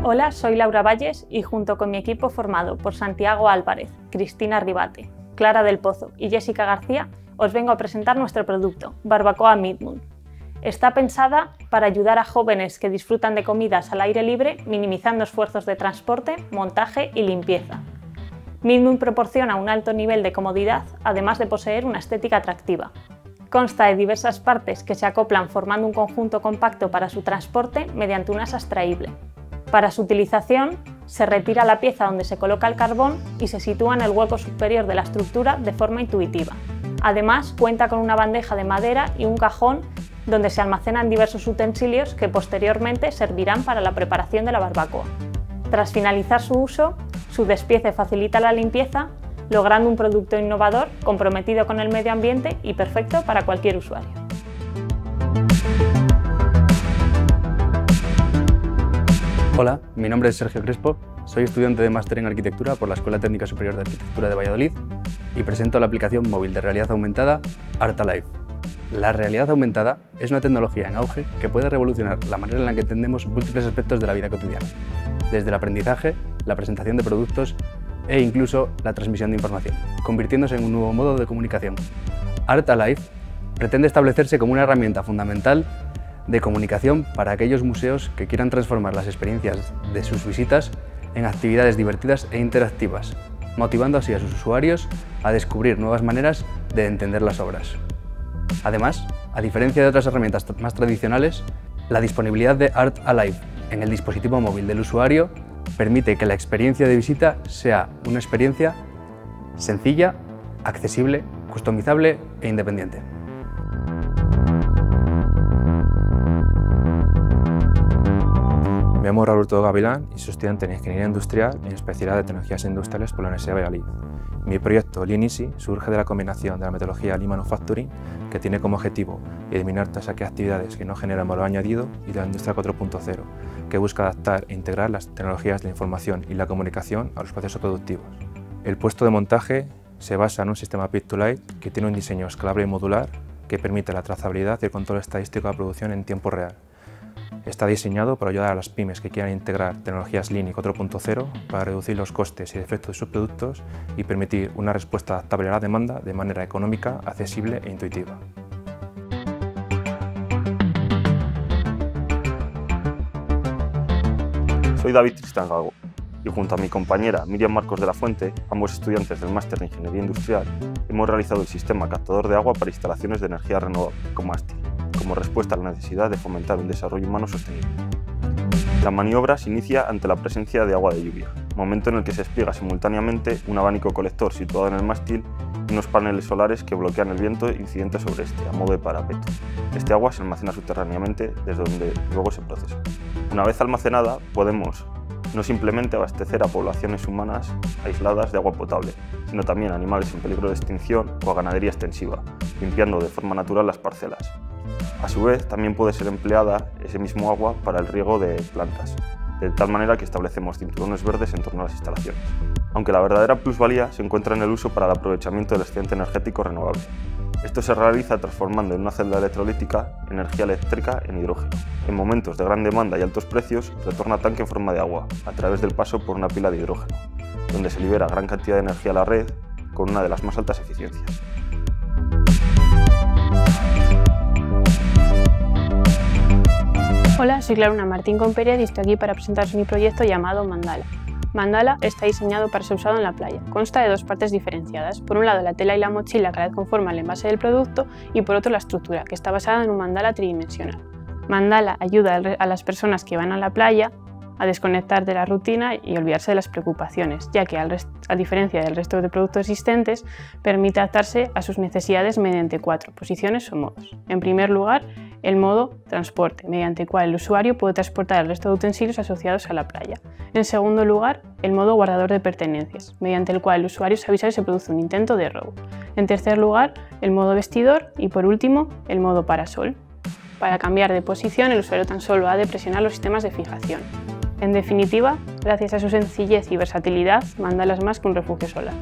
Hola, soy Laura Valles y junto con mi equipo formado por Santiago Álvarez, Cristina Ribate, Clara del Pozo y Jessica García, os vengo a presentar nuestro producto, Barbacoa Midmoon. Está pensada para ayudar a jóvenes que disfrutan de comidas al aire libre, minimizando esfuerzos de transporte, montaje y limpieza. Midmoon proporciona un alto nivel de comodidad, además de poseer una estética atractiva. Consta de diversas partes que se acoplan formando un conjunto compacto para su transporte mediante un asa extraíble. Para su utilización, se retira la pieza donde se coloca el carbón y se sitúa en el hueco superior de la estructura de forma intuitiva. Además, cuenta con una bandeja de madera y un cajón donde se almacenan diversos utensilios que posteriormente servirán para la preparación de la barbacoa. Tras finalizar su uso, su despiece facilita la limpieza, logrando un producto innovador, comprometido con el medio ambiente y perfecto para cualquier usuario. Hola, mi nombre es Sergio Crespo, soy estudiante de máster en arquitectura por la Escuela Técnica Superior de Arquitectura de Valladolid y presento la aplicación móvil de realidad aumentada Art Alive. La realidad aumentada es una tecnología en auge que puede revolucionar la manera en la que entendemos múltiples aspectos de la vida cotidiana, desde el aprendizaje, la presentación de productos e incluso la transmisión de información, convirtiéndose en un nuevo modo de comunicación. Art Alive pretende establecerse como una herramienta fundamental de comunicación para aquellos museos que quieran transformar las experiencias de sus visitas en actividades divertidas e interactivas, motivando así a sus usuarios a descubrir nuevas maneras de entender las obras. Además, a diferencia de otras herramientas más tradicionales, la disponibilidad de Art Alive en el dispositivo móvil del usuario permite que la experiencia de visita sea una experiencia sencilla, accesible, customizable e independiente. Me llamo Roberto Gavilán y soy estudiante en Ingeniería Industrial en especialidad de Tecnologías Industriales por la Universidad de Valladolid. Mi proyecto Lean Easy surge de la combinación de la metodología Lean Manufacturing, que tiene como objetivo eliminar todas aquellas actividades que no generan valor añadido, y de la Industria 4.0, que busca adaptar e integrar las tecnologías de la información y la comunicación a los procesos productivos. El puesto de montaje se basa en un sistema Pick-to-Light que tiene un diseño escalable y modular que permite la trazabilidad y el control estadístico de la producción en tiempo real. Está diseñado para ayudar a las pymes que quieran integrar tecnologías Lean y 4.0 para reducir los costes y defectos de sus productos y permitir una respuesta adaptable a la demanda de manera económica, accesible e intuitiva. Soy David Tristán Gago y junto a mi compañera Miriam Marcos de la Fuente, ambos estudiantes del máster de Ingeniería Industrial, hemos realizado el sistema captador de agua para instalaciones de energía renovable, como ASTI, como respuesta a la necesidad de fomentar un desarrollo humano sostenible. La maniobra se inicia ante la presencia de agua de lluvia, momento en el que se despliega simultáneamente un abanico colector situado en el mástil y unos paneles solares que bloquean el viento incidente sobre este, a modo de parapeto. Este agua se almacena subterráneamente, desde donde luego se procesa. Una vez almacenada, podemos no simplemente abastecer a poblaciones humanas aisladas de agua potable, sino también a animales en peligro de extinción o a ganadería extensiva, limpiando de forma natural las parcelas. A su vez, también puede ser empleada ese mismo agua para el riego de plantas, de tal manera que establecemos cinturones verdes en torno a las instalaciones. Aunque la verdadera plusvalía se encuentra en el uso para el aprovechamiento del excedente energético renovable. Esto se realiza transformando en una celda electrolítica energía eléctrica en hidrógeno. En momentos de gran demanda y altos precios, retorna a tanque en forma de agua, a través del paso por una pila de hidrógeno, donde se libera gran cantidad de energía a la red con una de las más altas eficiencias. Hola, soy Clara Martín Compérez y estoy aquí para presentaros mi proyecto llamado Mandala. Mandala está diseñado para ser usado en la playa. Consta de dos partes diferenciadas. Por un lado, la tela y la mochila que a la vez conforman el envase del producto, y por otro la estructura, que está basada en un mandala tridimensional. Mandala ayuda a las personas que van a la playa a desconectar de la rutina y olvidarse de las preocupaciones, ya que a diferencia del resto de productos existentes, permite adaptarse a sus necesidades mediante 4 posiciones o modos. En primer lugar, el modo transporte, mediante el cual el usuario puede transportar el resto de utensilios asociados a la playa. En segundo lugar, el modo guardador de pertenencias, mediante el cual el usuario se avisa si se produce un intento de robo. En tercer lugar, el modo vestidor y por último, el modo parasol. Para cambiar de posición, el usuario tan solo ha de presionar los sistemas de fijación. En definitiva, gracias a su sencillez y versatilidad, Mandala es más que un refugio solar.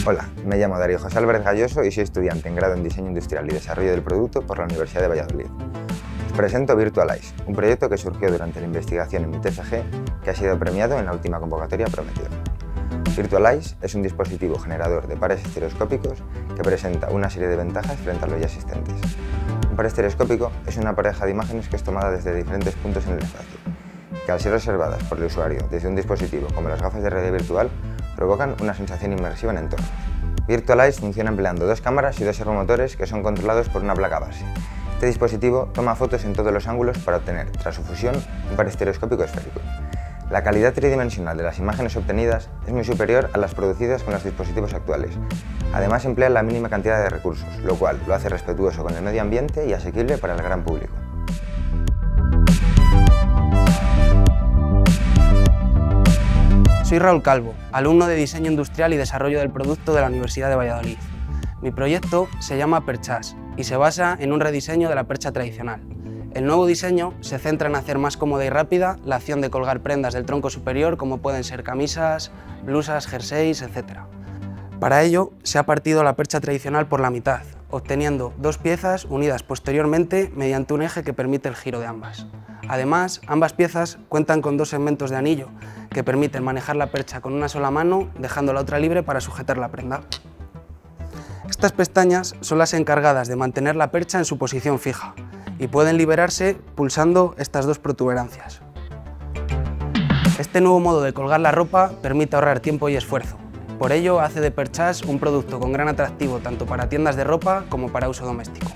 Hola, me llamo Darío José Álvarez Galloso y soy estudiante en grado en Diseño Industrial y Desarrollo del Producto por la Universidad de Valladolid. Os presento Virtualize, un proyecto que surgió durante la investigación en mi TFG que ha sido premiado en la última convocatoria prometida. Virtualize es un dispositivo generador de pares estereoscópicos que presenta una serie de ventajas frente a los ya existentes. Un par estereoscópico es una pareja de imágenes que es tomada desde diferentes puntos en el espacio, que al ser observadas por el usuario desde un dispositivo como las gafas de realidad virtual, provocan una sensación inmersiva en entornos. Virtualize funciona empleando 2 cámaras y 2 servomotores que son controlados por una placa base. Este dispositivo toma fotos en todos los ángulos para obtener, tras su fusión, un par estereoscópico esférico. La calidad tridimensional de las imágenes obtenidas es muy superior a las producidas con los dispositivos actuales. Además, emplea la mínima cantidad de recursos, lo cual lo hace respetuoso con el medio ambiente y asequible para el gran público. Soy Raúl Calvo, alumno de Diseño Industrial y Desarrollo del Producto de la Universidad de Valladolid. Mi proyecto se llama Perchas y se basa en un rediseño de la percha tradicional. El nuevo diseño se centra en hacer más cómoda y rápida la acción de colgar prendas del tronco superior como pueden ser camisas, blusas, jerseys, etc. Para ello se ha partido la percha tradicional por la mitad, obteniendo 2 piezas unidas posteriormente mediante un eje que permite el giro de ambas. Además, ambas piezas cuentan con 2 segmentos de anillo que permiten manejar la percha con una sola mano, dejando la otra libre para sujetar la prenda. Estas pestañas son las encargadas de mantener la percha en su posición fija y pueden liberarse pulsando estas 2 protuberancias. Este nuevo modo de colgar la ropa permite ahorrar tiempo y esfuerzo. Por ello, hace de Perchas un producto con gran atractivo tanto para tiendas de ropa como para uso doméstico.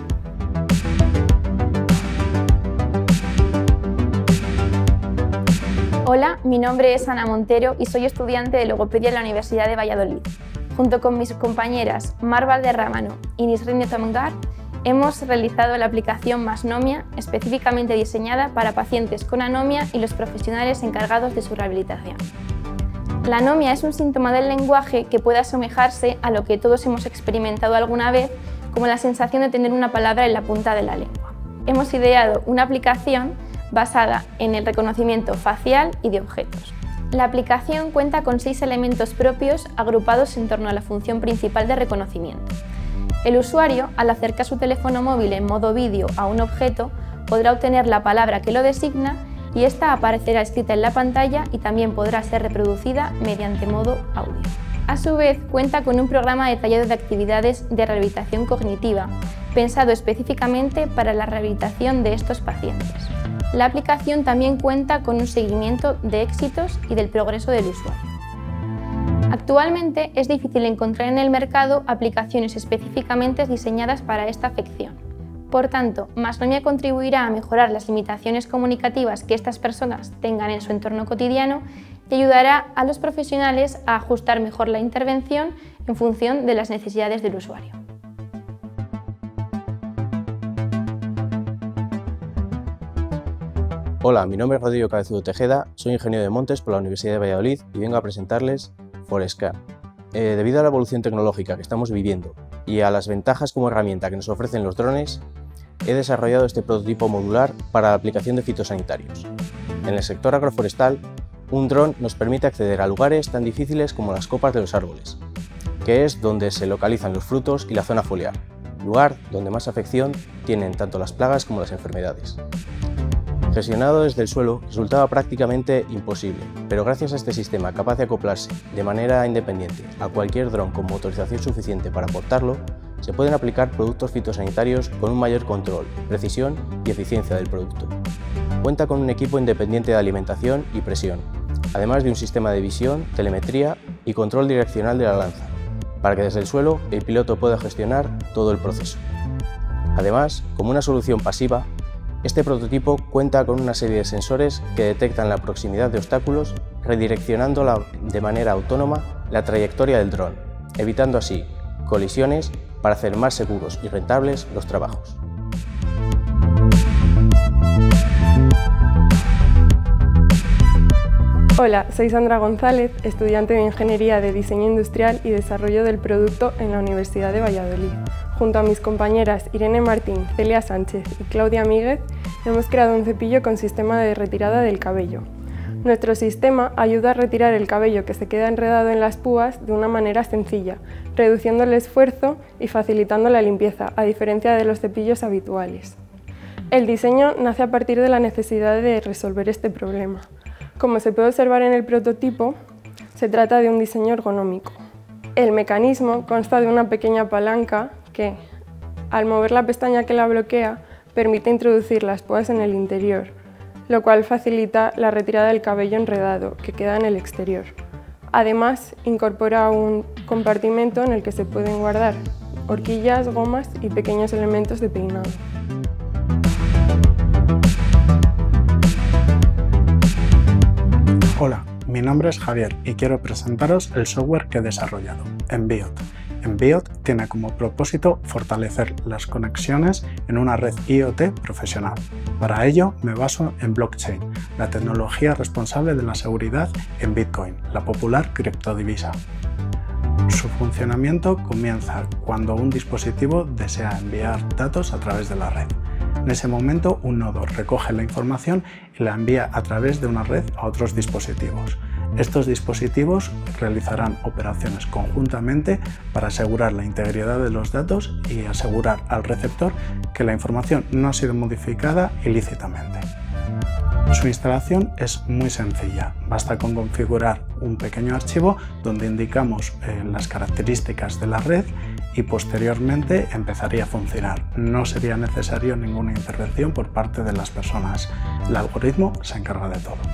Hola, mi nombre es Ana Montero y soy estudiante de Logopedia en la Universidad de Valladolid. Junto con mis compañeras Mar Valderrámano y Nisrine Tomgar, hemos realizado la aplicación Masnomia, específicamente diseñada para pacientes con anomia y los profesionales encargados de su rehabilitación. La anomia es un síntoma del lenguaje que puede asemejarse a lo que todos hemos experimentado alguna vez, como la sensación de tener una palabra en la punta de la lengua. Hemos ideado una aplicación basada en el reconocimiento facial y de objetos. La aplicación cuenta con 6 elementos propios agrupados en torno a la función principal de reconocimiento. El usuario, al acercar su teléfono móvil en modo vídeo a un objeto, podrá obtener la palabra que lo designa y esta aparecerá escrita en la pantalla y también podrá ser reproducida mediante modo audio. A su vez, cuenta con un programa detallado de actividades de rehabilitación cognitiva, pensado específicamente para la rehabilitación de estos pacientes. La aplicación también cuenta con un seguimiento de éxitos y del progreso del usuario. Actualmente es difícil encontrar en el mercado aplicaciones específicamente diseñadas para esta afección. Por tanto, Masnomia contribuirá a mejorar las limitaciones comunicativas que estas personas tengan en su entorno cotidiano y ayudará a los profesionales a ajustar mejor la intervención en función de las necesidades del usuario. Hola, mi nombre es Rodrigo Cabezudo Tejeda, soy ingeniero de montes por la Universidad de Valladolid y vengo a presentarles Forescar. Debido a la evolución tecnológica que estamos viviendo y a las ventajas como herramienta que nos ofrecen los drones, he desarrollado este prototipo modular para la aplicación de fitosanitarios. En el sector agroforestal, un dron nos permite acceder a lugares tan difíciles como las copas de los árboles, que es donde se localizan los frutos y la zona foliar, lugar donde más afección tienen tanto las plagas como las enfermedades. Gestionado desde el suelo resultaba prácticamente imposible, pero gracias a este sistema capaz de acoplarse de manera independiente a cualquier dron con motorización suficiente para portarlo, se pueden aplicar productos fitosanitarios con un mayor control, precisión y eficiencia del producto. Cuenta con un equipo independiente de alimentación y presión, además de un sistema de visión, telemetría y control direccional de la lanza, para que desde el suelo el piloto pueda gestionar todo el proceso. Además, como una solución pasiva, este prototipo cuenta con una serie de sensores que detectan la proximidad de obstáculos, redireccionando de manera autónoma la trayectoria del dron, evitando así colisiones para hacer más seguros y rentables los trabajos. Hola, soy Sandra González, estudiante de Ingeniería de Diseño Industrial y Desarrollo del Producto en la Universidad de Valladolid. Junto a mis compañeras Irene Martín, Celia Sánchez y Claudia Míguez, hemos creado un cepillo con sistema de retirada del cabello. Nuestro sistema ayuda a retirar el cabello que se queda enredado en las púas de una manera sencilla, reduciendo el esfuerzo y facilitando la limpieza, a diferencia de los cepillos habituales. El diseño nace a partir de la necesidad de resolver este problema. Como se puede observar en el prototipo, se trata de un diseño ergonómico. El mecanismo consta de una pequeña palanca que, al mover la pestaña que la bloquea, permite introducir las púas en el interior, lo cual facilita la retirada del cabello enredado que queda en el exterior. Además, incorpora un compartimento en el que se pueden guardar horquillas, gomas y pequeños elementos de peinado. Hola, mi nombre es Javier y quiero presentaros el software que he desarrollado, Enviot. Enviot tiene como propósito fortalecer las conexiones en una red IoT profesional. Para ello me baso en blockchain, la tecnología responsable de la seguridad en Bitcoin, la popular criptodivisa. Su funcionamiento comienza cuando un dispositivo desea enviar datos a través de la red. En ese momento, un nodo recoge la información y la envía a través de una red a otros dispositivos. Estos dispositivos realizarán operaciones conjuntamente para asegurar la integridad de los datos y asegurar al receptor que la información no ha sido modificada ilícitamente. Su instalación es muy sencilla, basta con configurar un pequeño archivo donde indicamos las características de la red y posteriormente empezaría a funcionar. No sería necesario ninguna intervención por parte de las personas. El algoritmo se encarga de todo.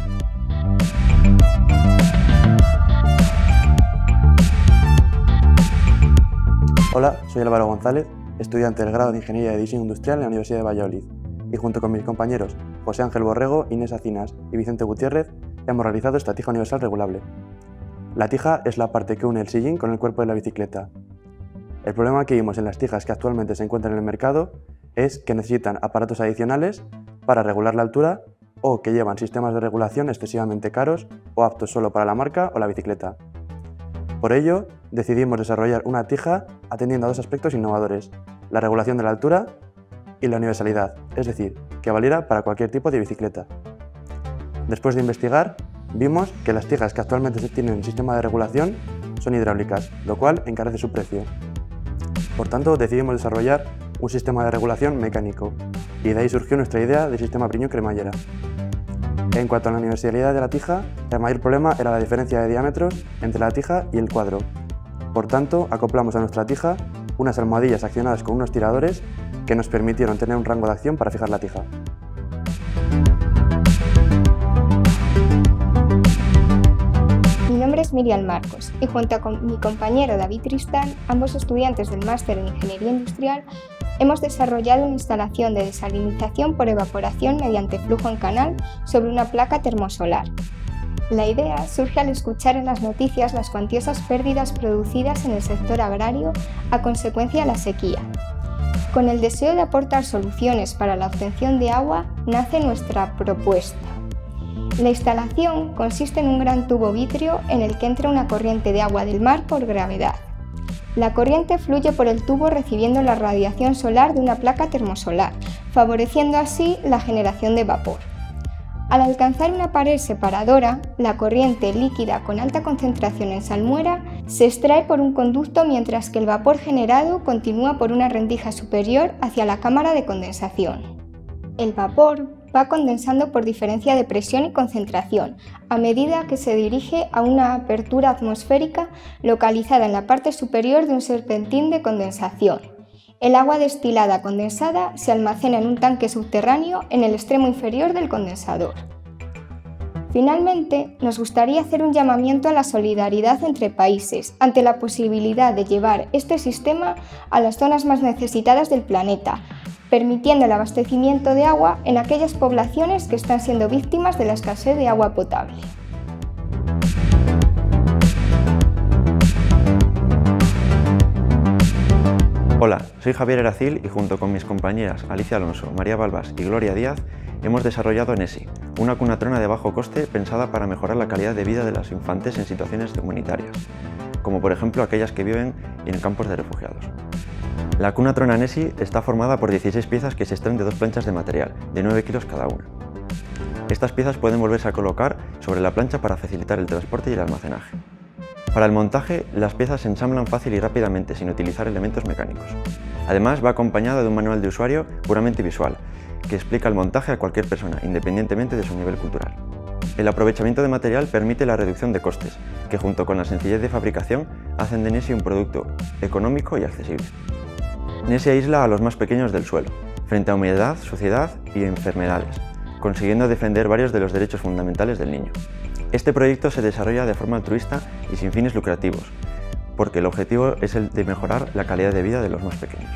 Hola, soy Álvaro González, estudiante del grado de Ingeniería de Diseño Industrial en la Universidad de Valladolid, y junto con mis compañeros José Ángel Borrego, Inés Acinas y Vicente Gutiérrez hemos realizado esta tija universal regulable. La tija es la parte que une el sillín con el cuerpo de la bicicleta. El problema que vimos en las tijas que actualmente se encuentran en el mercado es que necesitan aparatos adicionales para regular la altura o que llevan sistemas de regulación excesivamente caros o aptos solo para la marca o la bicicleta. Por ello, decidimos desarrollar una tija atendiendo a dos aspectos innovadores: la regulación de la altura y la universalidad, es decir, que valiera para cualquier tipo de bicicleta. Después de investigar, vimos que las tijas que actualmente tienen un sistema de regulación son hidráulicas, lo cual encarece su precio. Por tanto, decidimos desarrollar un sistema de regulación mecánico, y de ahí surgió nuestra idea del sistema Briño-cremallera. En cuanto a la universalidad de la tija, el mayor problema era la diferencia de diámetros entre la tija y el cuadro. Por tanto, acoplamos a nuestra tija unas almohadillas accionadas con unos tiradores que nos permitieron tener un rango de acción para fijar la tija. Mi nombre es Miriam Marcos y junto con mi compañero David Tristán, ambos estudiantes del máster en Ingeniería Industrial, hemos desarrollado una instalación de desalinización por evaporación mediante flujo en canal sobre una placa termosolar. La idea surge al escuchar en las noticias las cuantiosas pérdidas producidas en el sector agrario a consecuencia de la sequía. Con el deseo de aportar soluciones para la obtención de agua, nace nuestra propuesta. La instalación consiste en un gran tubo vitrio en el que entra una corriente de agua del mar por gravedad. La corriente fluye por el tubo recibiendo la radiación solar de una placa termosolar, favoreciendo así la generación de vapor. Al alcanzar una pared separadora, la corriente líquida con alta concentración en salmuera se extrae por un conducto mientras que el vapor generado continúa por una rendija superior hacia la cámara de condensación. El vapor va condensando por diferencia de presión y concentración, a medida que se dirige a una apertura atmosférica localizada en la parte superior de un serpentín de condensación. El agua destilada condensada se almacena en un tanque subterráneo en el extremo inferior del condensador. Finalmente, nos gustaría hacer un llamamiento a la solidaridad entre países ante la posibilidad de llevar este sistema a las zonas más necesitadas del planeta, permitiendo el abastecimiento de agua en aquellas poblaciones que están siendo víctimas de la escasez de agua potable. Hola, soy Javier Eracil y junto con mis compañeras Alicia Alonso, María Balbás y Gloria Díaz hemos desarrollado Nesi, una cunatrona de bajo coste pensada para mejorar la calidad de vida de los infantes en situaciones humanitarias, como por ejemplo aquellas que viven en campos de refugiados. La cunatrona Nesi está formada por 16 piezas que se extraen de 2 planchas de material, de 9 kilos cada una. Estas piezas pueden volverse a colocar sobre la plancha para facilitar el transporte y el almacenaje. Para el montaje, las piezas se ensamblan fácil y rápidamente sin utilizar elementos mecánicos. Además, va acompañada de un manual de usuario puramente visual, que explica el montaje a cualquier persona, independientemente de su nivel cultural. El aprovechamiento de material permite la reducción de costes, que junto con la sencillez de fabricación hacen de Nesi un producto económico y accesible. Nesi aísla a los más pequeños del suelo, frente a humedad, suciedad y enfermedades, consiguiendo defender varios de los derechos fundamentales del niño. Este proyecto se desarrolla de forma altruista y sin fines lucrativos, porque el objetivo es el de mejorar la calidad de vida de los más pequeños.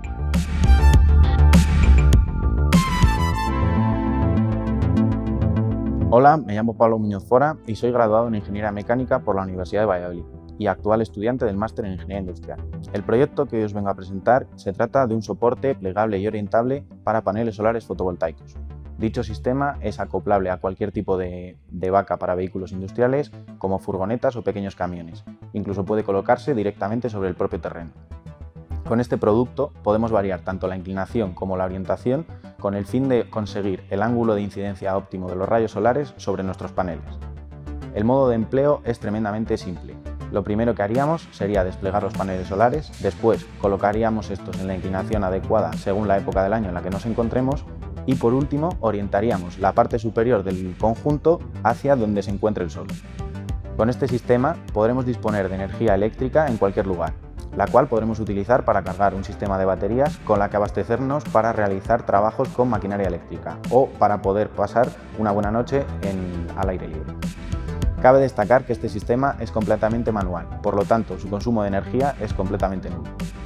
Hola, me llamo Pablo Muñoz Fora y soy graduado en Ingeniería Mecánica por la Universidad de Valladolid y actual estudiante del Máster en Ingeniería Industrial. El proyecto que hoy os vengo a presentar se trata de un soporte plegable y orientable para paneles solares fotovoltaicos. Dicho sistema es acoplable a cualquier tipo de vaca para vehículos industriales, como furgonetas o pequeños camiones. Incluso puede colocarse directamente sobre el propio terreno. Con este producto podemos variar tanto la inclinación como la orientación con el fin de conseguir el ángulo de incidencia óptimo de los rayos solares sobre nuestros paneles. El modo de empleo es tremendamente simple. Lo primero que haríamos sería desplegar los paneles solares, después colocaríamos estos en la inclinación adecuada según la época del año en la que nos encontremos y por último orientaríamos la parte superior del conjunto hacia donde se encuentre el sol. Con este sistema podremos disponer de energía eléctrica en cualquier lugar, la cual podremos utilizar para cargar un sistema de baterías con la que abastecernos para realizar trabajos con maquinaria eléctrica o para poder pasar una buena noche al aire libre. Cabe destacar que este sistema es completamente manual, por lo tanto su consumo de energía es completamente nulo.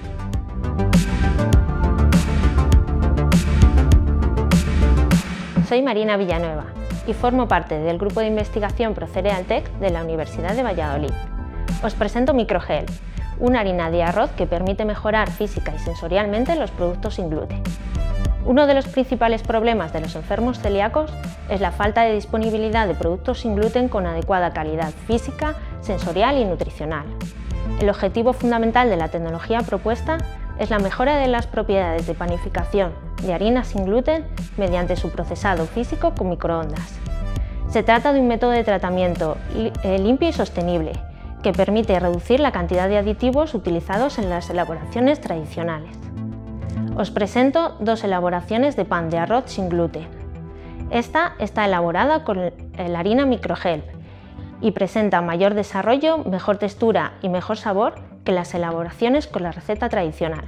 Soy Marina Villanueva y formo parte del grupo de investigación ProCerealTech de la Universidad de Valladolid. Os presento Microgel, una harina de arroz que permite mejorar física y sensorialmente los productos sin gluten. Uno de los principales problemas de los enfermos celíacos es la falta de disponibilidad de productos sin gluten con adecuada calidad física, sensorial y nutricional. El objetivo fundamental de la tecnología propuesta es la mejora de las propiedades de panificación de harinas sin gluten mediante su procesado físico con microondas. Se trata de un método de tratamiento limpio y sostenible que permite reducir la cantidad de aditivos utilizados en las elaboraciones tradicionales. Os presento dos elaboraciones de pan de arroz sin gluten. Esta está elaborada con la harina Microgel y presenta mayor desarrollo, mejor textura y mejor sabor que las elaboraciones con la receta tradicional.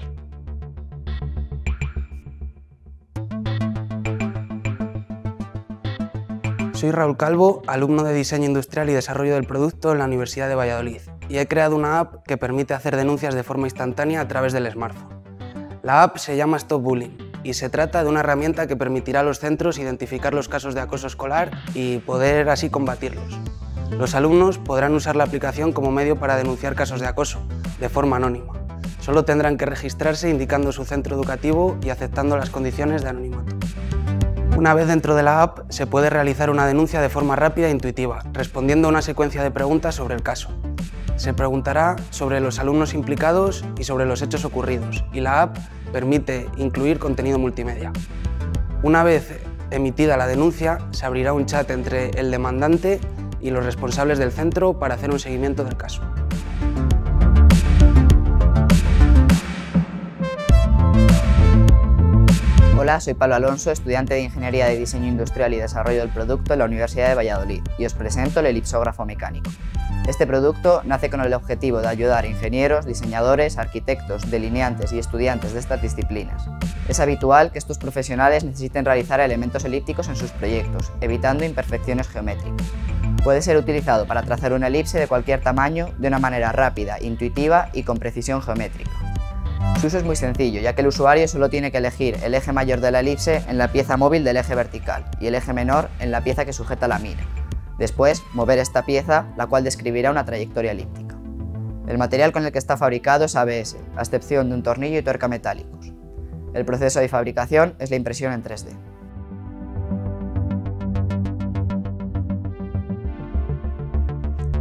Soy Raúl Calvo, alumno de Diseño Industrial y Desarrollo del Producto en la Universidad de Valladolid y he creado una app que permite hacer denuncias de forma instantánea a través del smartphone. La app se llama Stop Bullying y se trata de una herramienta que permitirá a los centros identificar los casos de acoso escolar y poder así combatirlos. Los alumnos podrán usar la aplicación como medio para denunciar casos de acoso, de forma anónima. Solo tendrán que registrarse indicando su centro educativo y aceptando las condiciones de anonimato. Una vez dentro de la app, se puede realizar una denuncia de forma rápida e intuitiva, respondiendo a una secuencia de preguntas sobre el caso. Se preguntará sobre los alumnos implicados y sobre los hechos ocurridos, y la app permite incluir contenido multimedia. Una vez emitida la denuncia, se abrirá un chat entre el demandante y los responsables del centro para hacer un seguimiento del caso. Hola, soy Pablo Alonso, estudiante de Ingeniería de Diseño Industrial y Desarrollo del Producto en la Universidad de Valladolid y os presento el elipsógrafo mecánico. Este producto nace con el objetivo de ayudar a ingenieros, diseñadores, arquitectos, delineantes y estudiantes de estas disciplinas. Es habitual que estos profesionales necesiten realizar elementos elípticos en sus proyectos, evitando imperfecciones geométricas. Puede ser utilizado para trazar una elipse de cualquier tamaño de una manera rápida, intuitiva y con precisión geométrica. Su uso es muy sencillo, ya que el usuario solo tiene que elegir el eje mayor de la elipse en la pieza móvil del eje vertical y el eje menor en la pieza que sujeta la mira. Después, mover esta pieza, la cual describirá una trayectoria elíptica. El material con el que está fabricado es ABS, a excepción de un tornillo y tuerca metálicos. El proceso de fabricación es la impresión en 3D.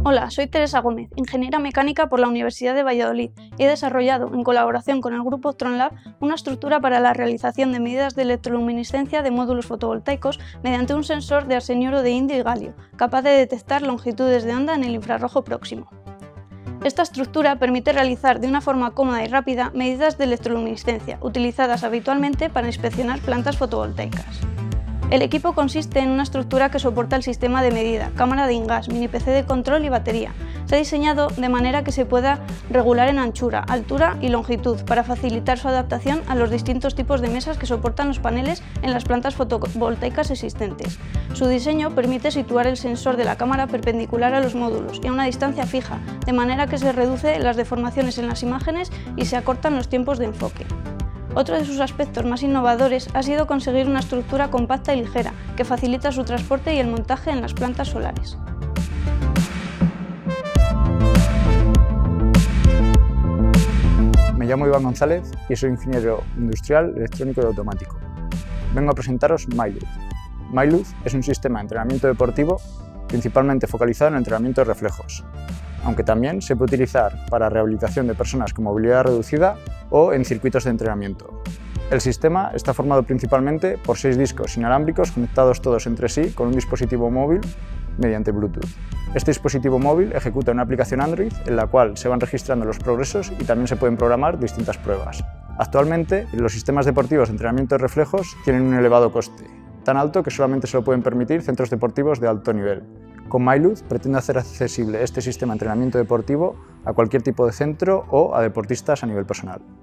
Hola, soy Teresa Gómez, ingeniera mecánica por la Universidad de Valladolid y he desarrollado, en colaboración con el grupo TronLab, una estructura para la realización de medidas de electroluminiscencia de módulos fotovoltaicos mediante un sensor de arseniuro de indio y galio, capaz de detectar longitudes de onda en el infrarrojo próximo. Esta estructura permite realizar de una forma cómoda y rápida medidas de electroluminiscencia, utilizadas habitualmente para inspeccionar plantas fotovoltaicas. El equipo consiste en una estructura que soporta el sistema de medida, cámara de InGaAs, mini PC de control y batería. Se ha diseñado de manera que se pueda regular en anchura, altura y longitud para facilitar su adaptación a los distintos tipos de mesas que soportan los paneles en las plantas fotovoltaicas existentes. Su diseño permite situar el sensor de la cámara perpendicular a los módulos y a una distancia fija, de manera que se reducen las deformaciones en las imágenes y se acortan los tiempos de enfoque. Otro de sus aspectos más innovadores ha sido conseguir una estructura compacta y ligera, que facilita su transporte y el montaje en las plantas solares. Me llamo Iván González y soy ingeniero industrial, electrónico y automático. Vengo a presentaros MyLuz. MyLuz es un sistema de entrenamiento deportivo principalmente focalizado en el entrenamiento de reflejos, aunque también se puede utilizar para rehabilitación de personas con movilidad reducida o en circuitos de entrenamiento. El sistema está formado principalmente por 6 discos inalámbricos conectados todos entre sí con un dispositivo móvil mediante Bluetooth. Este dispositivo móvil ejecuta una aplicación Android en la cual se van registrando los progresos y también se pueden programar distintas pruebas. Actualmente, los sistemas deportivos de entrenamiento de reflejos tienen un elevado coste, tan alto que solamente se lo pueden permitir centros deportivos de alto nivel. Con MyLuz pretende hacer accesible este sistema de entrenamiento deportivo a cualquier tipo de centro o a deportistas a nivel personal.